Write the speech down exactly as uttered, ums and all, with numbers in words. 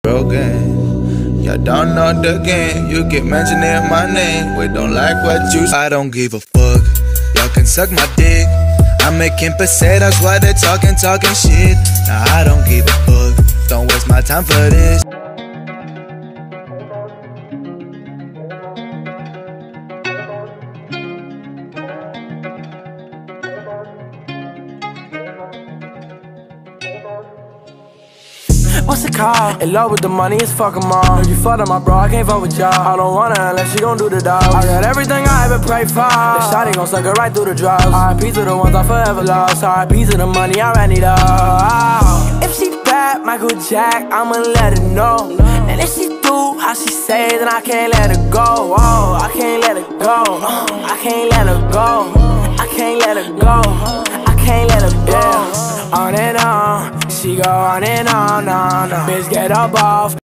broken. Y'all don't know the game. You keep mentioning my name. We don't like what you say. I don't give a fuck. Y'all can suck my dick. I'm making pesetas while they talking, talking shit. Nah, I don't give a fuck. Don't waste my time for this. What's the call? In love with the money, it's fuck 'em all. If you fuck up my bro, I can't fuck with y'all. I don't want her unless she gon' do the dog. I got everything I ever prayed for. The shawty gon' suck her right through the drugs. R I P to the ones I forever lost. R I P to the money, I ran it all. If she bad, Michael Jack, I'ma let her know. And if she do how she say, then I can't let her go. Oh, I can't let her go. I can't let her go. I can't let her go. I can't let her go. On and on, she go on and on, on, on. Bitch, get up off.